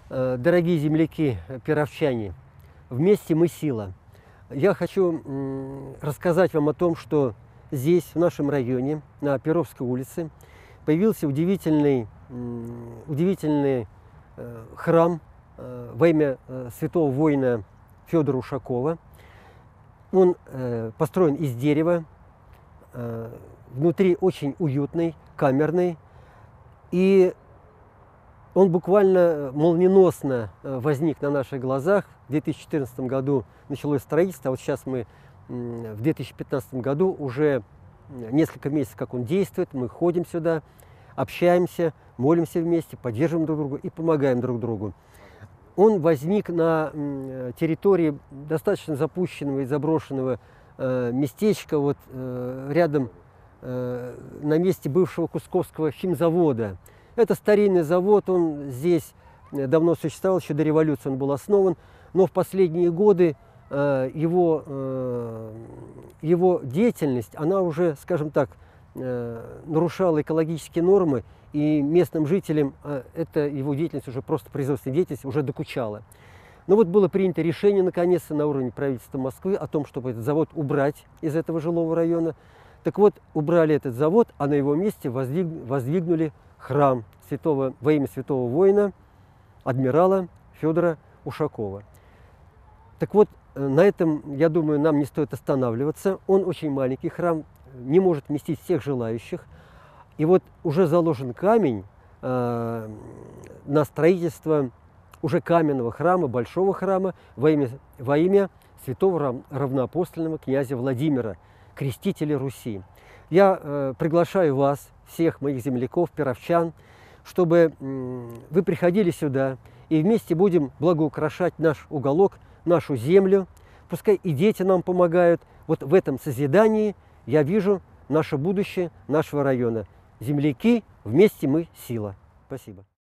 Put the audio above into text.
Дорогие земляки, перовчане, вместе мы сила. Я хочу рассказать вам о том, что здесь, в нашем районе, на Перовской улице, появился удивительный храм во имя святого воина Федора Ушакова. Он построен из дерева, внутри очень уютный, камерный, и он буквально молниеносно возник на наших глазах. В 2014 году началось строительство, а вот сейчас мы в 2015 году уже несколько месяцев, как он действует, мы ходим сюда, общаемся, молимся вместе, поддерживаем друг друга и помогаем друг другу. Он возник на территории достаточно запущенного и заброшенного местечка, вот рядом на месте бывшего Кусковского химзавода. Это старинный завод, он здесь давно существовал, еще до революции он был основан, но в последние годы его деятельность, она уже, скажем так, нарушала экологические нормы, и местным жителям эта его деятельность, уже просто производственная деятельность, уже докучала. Но вот было принято решение, наконец-то, на уровне правительства Москвы о том, чтобы этот завод убрать из этого жилого района. Так вот, убрали этот завод, а на его месте воздвигнули храм во имя святого воина, адмирала Федора Ушакова. Так вот, на этом, я думаю, нам не стоит останавливаться. Он очень маленький храм, не может вместить всех желающих. И вот уже заложен камень на строительство уже каменного храма, большого храма во имя святого равноапостольного князя Владимира, крестителя Руси. Я приглашаю вас, всех моих земляков, перовчан, чтобы вы приходили сюда, и вместе будем благоукрашать наш уголок, нашу землю. Пускай и дети нам помогают. Вот в этом созидании я вижу наше будущее нашего района. Земляки, вместе мы сила. Спасибо.